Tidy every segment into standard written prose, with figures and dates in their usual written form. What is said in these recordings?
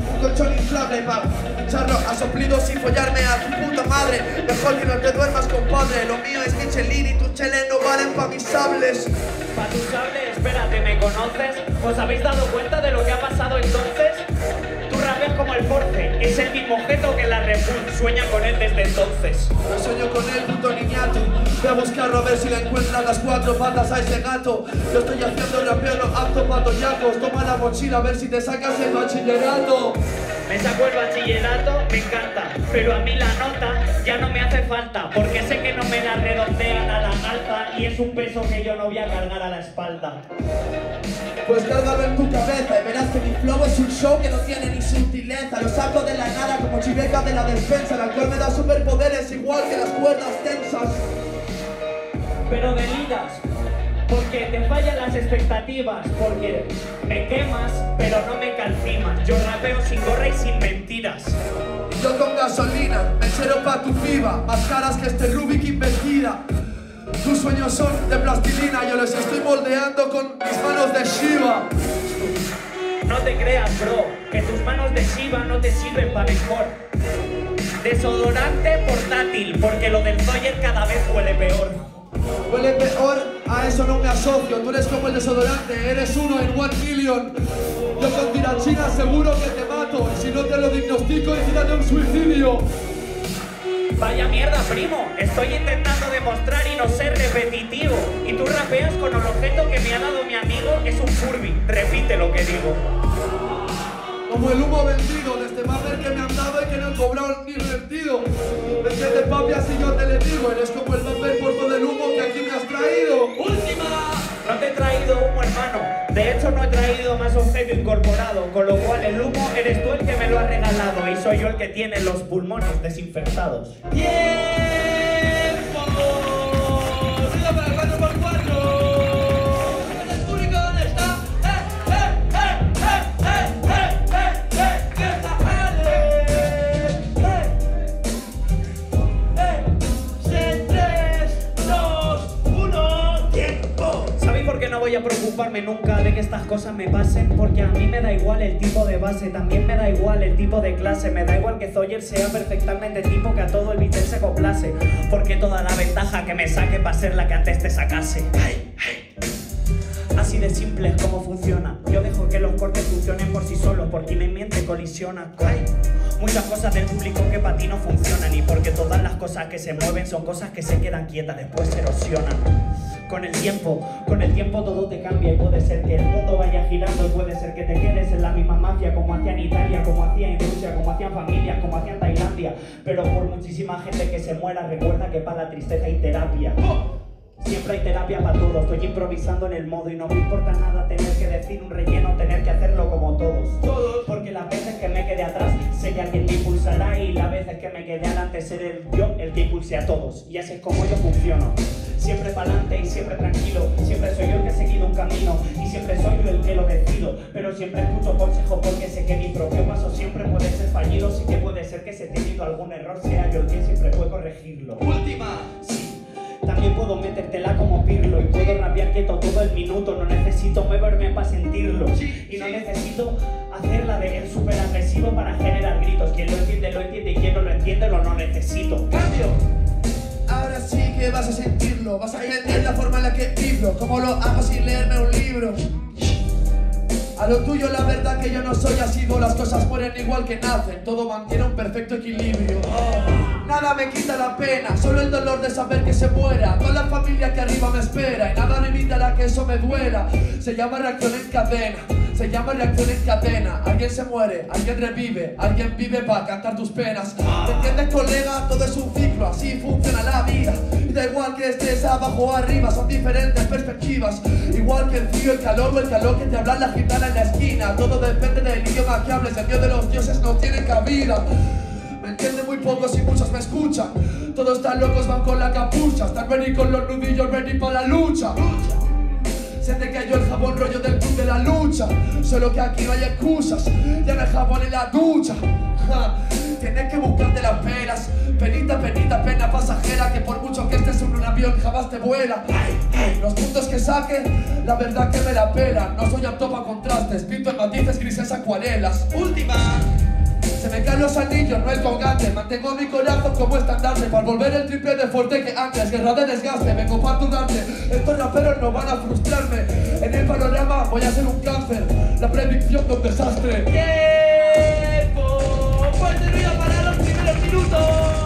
un colchón inflable pa' echarlo a soplidos y follarme a tu puta madre. Mejor que no te duermas, compadre. Lo mío es Michelin y tus cheles no valen pa' mis sables. Pa' tu sable, espérate, ¿me conoces? ¿Os habéis dado cuenta de lo que ha pasado entonces? Tú rapeas como el Force, es el mismo objeto que la Red Bull, sueña con él desde entonces. No sueño con él, puto niñato. Voy a buscarlo a ver si le encuentran las cuatro patas a ese gato. Yo estoy haciendo rapeo no apto pa' toyacos. Toma la mochila a ver si te sacas el bachillerato. Me saco el bachillerato, me encanta, pero a mí la nota ya no me hace falta, porque sé que no me la redondean a la alta y es un peso que yo no voy a cargar a la espalda. Pues cárgalo en tu cabeza y verás que mi flow es un show que no tiene ni sutileza. Lo saco de la nada como chiveca de la despensa. El alcohol me da superpoderes igual que las cuerdas tensas. Pero deliras, porque te fallan las expectativas, porque me quemas, pero no me calcimas. Yo rapeo sin gorra y sin mentiras. Yo con gasolina, mechero pa' tu piba, más caras que este Rubik invertida. Tus sueños son de plastilina, yo los estoy moldeando con mis manos de Shiva. No te creas, bro, que tus manos de Shiva no te sirven para mejor. Desodorante portátil, porque lo del Zoyer cada vez huele peor. Huele peor, a eso no me asocio. Tú eres como el desodorante, eres uno en 1 million. Yo con tirachina seguro que te mato. Y si no te lo diagnostico, decídate un suicidio. Vaya mierda, primo, estoy intentando demostrar y no ser repetitivo. Y tú rapeas con el objeto que me ha dado mi amigo, es un Furby, repite lo que digo. Como el humo vendido, desde Mapper que me han dado y que no he cobrado ni invertido. Me entiendes, papi, así yo te le digo. Eres como el Mapper por todo el humo que aquí me has traído. ¡Última! No te he traído humo, hermano. De hecho, no he traído más objeto incorporado. Con lo cual, el humo eres tú el que me lo ha regalado. Y soy yo el que tiene los pulmones desinfectados. ¡Tiempo! ¡Ruido para el 4x4! ¡El público dónde está! No voy a preocuparme nunca de que estas cosas me pasen, porque a mí me da igual el tipo de base, también me da igual el tipo de clase, me da igual que Zoyer sea perfectamente tipo que a todo el Vitel se complace, porque toda la ventaja que me saque va a ser la que antes te sacase. Así de simple es como funciona. Yo dejo que los cortes funcionen por sí solos, porque mi mente colisiona con muchas cosas del público que para ti no funcionan, y porque todas las cosas que se mueven son cosas que se quedan quietas, después se erosionan. Con el tiempo todo te cambia y puede ser que el mundo vaya girando y puede ser que te quedes en la misma mafia como hacía en Italia, como hacía en Rusia, como hacían familias, como hacía en Tailandia. Pero por muchísima gente que se muera, recuerda que para la tristeza hay terapia. Siempre hay terapia para todo, estoy improvisando en el modo y no me importa nada tener que decir un relleno, tener que hacerlo como todos. Porque las veces que me quedé atrás, sé que alguien me impulsará, y las veces que me quedé adelante, seré yo el que impulse a todos. Y así es como yo funciono. Siempre para adelante y siempre tranquilo, siempre soy yo el que he seguido un camino y siempre soy yo el que lo decido, pero siempre escucho consejos porque sé que mi propio paso siempre puede ser fallido, sí que puede ser que si he tenido algún error sea yo el que siempre puede corregirlo. ¡Última! Sí, también puedo metértela como Pirlo y puedo rapear quieto todo el minuto, no necesito moverme para sentirlo y no necesito hacerla de él súper agresivo para generar gritos. Quien lo entiende y quien no lo entiende lo no necesito. ¡Cambio! Ahora sí que vas a sentirlo, vas a entender la forma en la que vibro, cómo lo hago sin leerme un libro. A lo tuyo la verdad que yo no soy así, las cosas mueren igual que nacen, todo mantiene un perfecto equilibrio. Nada me quita la pena, solo el dolor de saber que se muera toda la familia que arriba me espera, y nada me evitará que eso me duela. Se llama reacción en cadena, se llama reacción en cadena. Alguien se muere, alguien revive, alguien vive para cantar tus penas. ¿Me entiendes, colega? Todo es un ciclo, así funciona la vida. Y da igual que estés abajo o arriba, son diferentes perspectivas. Igual que el frío, el calor o el calor que te habla la gitana en la esquina. Todo depende del idioma que hables, el dios de los dioses no tiene cabida. Me entienden muy pocos y muchos me escuchan. Todos tan locos van con la capucha, están ready con los nudillos, ready para la lucha. Se te cayó el jabón rollo del club de la lucha, solo que aquí no hay excusas, ya no hay jabón en la ducha. Tienes que buscarte las penas, penita, penita, pena pasajera, que por mucho que estés en un avión jamás te vuela. Los puntos que saque, la verdad que me la pela. No soy apto para contrastes, pinto en matices grises acuarelas. Última. vengan los anillos, no el colgante. Mantengo mi corazón como estandarte para volver el triple de fuerte que antes. Guerra de desgaste, vengo para dudarte. Estos raperos no van a frustrarme. En el panorama voy a ser un cáncer. La predicción de un desastre. ¡Tiempo! ¡Fuerte ruido para los primeros minutos!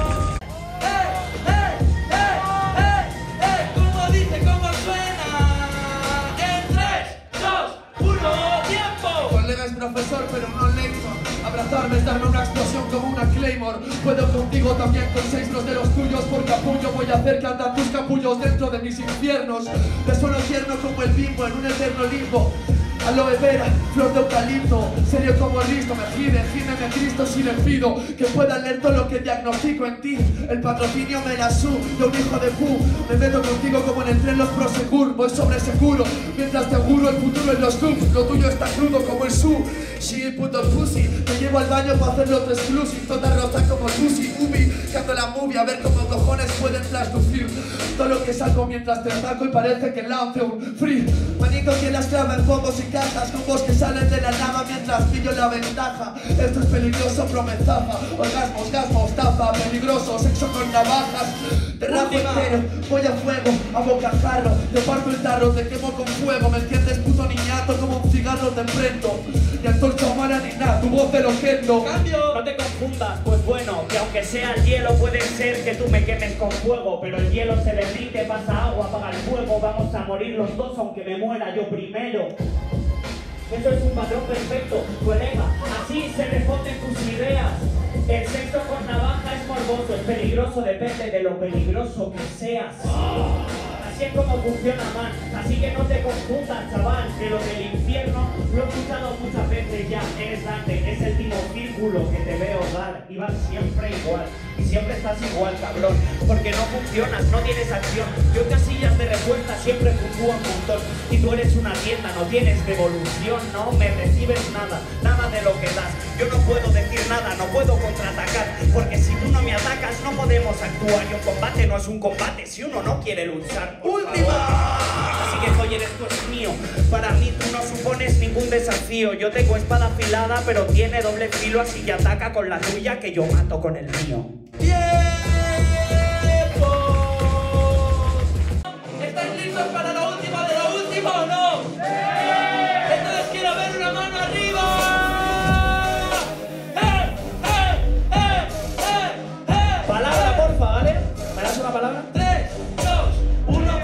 ¿Cómo dice, cómo suena? En 3, 2, 1, ¡tiempo! Colega es profesor pero no lector. Abrazarme es darme una explosión como una Claymore. Puedo contigo también con 6 los de los tuyos. Por capullo voy a hacer que andan tus capullos dentro de mis infiernos. Te sueno tierno como el bimbo en un eterno limbo. Aloe vera, flor de eucalipto, serio como listo, me gime Cristo si le pido que puedan leer todo lo que diagnostico en ti. El patrocinio me la su, yo un hijo de pu. Me meto contigo como en el tren los Prosegur, voy sobre seguro, mientras te auguro el futuro en los clubs. Lo tuyo está crudo como el su, sí, puto pussy. Te llevo al baño para hacerlo tu exclusive, toda rosa como Lucy, Ubi. Que ando la movie a ver cómo cojones pueden traslucir todo lo que saco mientras te ataco y parece que lance un free. Manito que la esclava en fuegos y cajas, combos que salen de la lava mientras pillo la ventaja. Esto es peligroso, promezafa. Orgasmos, gasmos, taza, peligroso, sexo con navajas. Te rajo entero, voy a fuego, a bocajarro. Te parto el tarro, te quemo con fuego. Me entiendes, puto niñato, como un cigarro te enfrento. Ni antorcha humana ni nada, tu voz de loquendo. ¡Cambio! No te confundas, pues bueno, que aunque sea el hielo puede ser que tú me quemes con fuego. Pero el hielo se derrite, pasa agua, apaga el fuego. Vamos a morir los dos aunque me muera yo primero. Eso es un patrón perfecto, colega. Así se responden tus ideas. El sexo con navaja es morboso, es peligroso, depende de lo peligroso que seas. Así es como funciona, man. Así que no te confundas, chaval, que lo del infierno lo he escuchado muchas veces ya. Eres Dante, es el mismo círculo que te veo dar. Y vas siempre igual. Y siempre estás igual, cabrón. Porque no funcionas, no tienes acción. Yo en casillas de respuesta siempre fluctúo un montón. Y tú eres una tienda, no tienes devolución, no me recibes nada, nada de lo que das. Yo no puedo decir nada, no puedo contraatacar. Porque si tú no me atacas, no podemos actuar. Y un combate no es un combate si uno no quiere luchar. ¡Última! Así que joder, esto es mío. Para mí tú no supones ningún desafío. Yo tengo espada afilada, pero tiene doble filo. Así que ataca con la tuya, que yo mato con el mío. ¡Tiempo! ¿Estáis listos para la última de la última o no? ¡Sí! Entonces quiero ver una mano arriba. Palabra, porfa, ¿vale? ¿Me das una palabra? 3, 2, 1.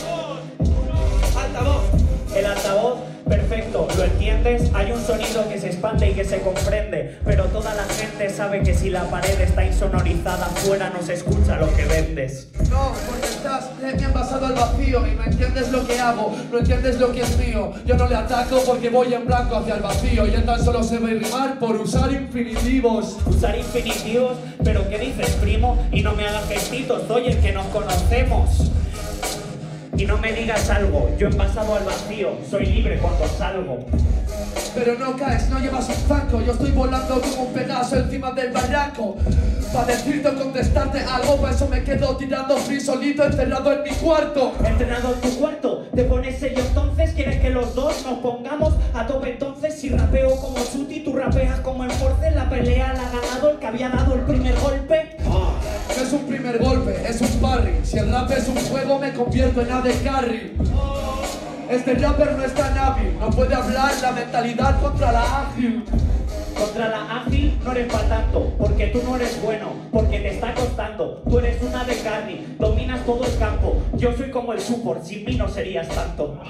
Altavoz. El altavoz, perfecto, ¿lo entiendes? Hay un sonido que se expande y que se comprende, pero toda la gente sabe que si la pared está insonorizada afuera no se escucha lo que vendes. No, porque estás bien basado al vacío y no entiendes lo que hago, no entiendes lo que es mío. Yo no le ataco porque voy en blanco hacia el vacío y él tan solo se ve rimar por usar infinitivos. Usar infinitivos, pero ¿qué dices, primo? Y no me hagas gestitos, soy el que nos conocemos. Y no me digas algo, yo envasado al vacío, soy libre cuando salgo. Pero no caes, no llevas un zanco, yo estoy volando como un Pegaso encima del barranco. Para decirte o contestarte algo, para eso me quedo tirando free solito, encerrado en mi cuarto. ¿Encerrado en tu cuarto? ¿Te pones sello entonces? ¿Quieres que los dos nos pongamos a tope entonces? Si rapeo como Chuti, tú rapeas como en Force. La pelea la ha ganado el que había dado el primer golpe. No es un primer golpe, es un parry. Si el rap es un juego, me convierto en AD Carry. Este rapper no es tan hábil, no puede hablar la mentalidad contra la ágil. Contra la ágil no eres para tanto, porque tú no eres bueno, porque te está costando. Tú eres una de carry, dominas todo el campo. Yo soy como el support, sin mí no serías tanto.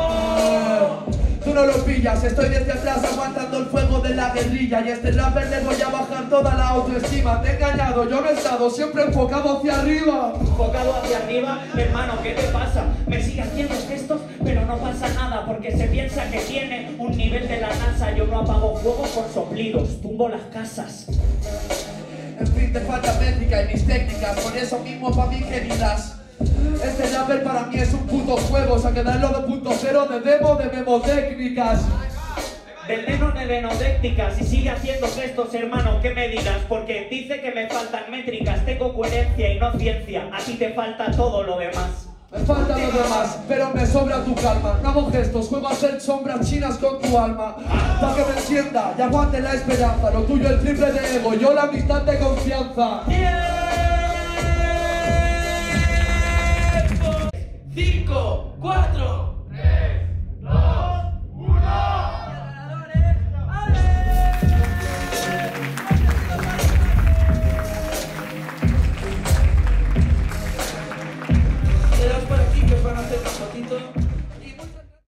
Tú no lo pillas, estoy desde atrás aguantando el fuego de la guerrilla. Y a este rapper le voy a bajar toda la autoestima. Te he engañado, yo no he estado siempre enfocado hacia arriba. Enfocado hacia arriba, hermano, ¿qué te pasa? Me sigue haciendo gestos, pero no pasa nada, porque se piensa que tiene un nivel de la NASA. Yo no apago fuego con soplidos, tumbo las casas. En fin, te falta métrica y mis técnicas, por eso mismo pa' mí queridas. Este rapper para mí es un puto juego, o sea que darlo de punto cero de demo de memotécnicas. Del neno de denodécticas y sigue haciendo gestos, hermano, ¿qué me digas? Porque dice que me faltan métricas, tengo coherencia y no ciencia, a ti te falta todo lo demás. Me faltan los demás, pero me sobra tu calma. No hago gestos, juego a ser sombras chinas con tu alma. Pa' que me encienda y aguante la esperanza. Lo tuyo el triple de ego, yo la amistad de confianza.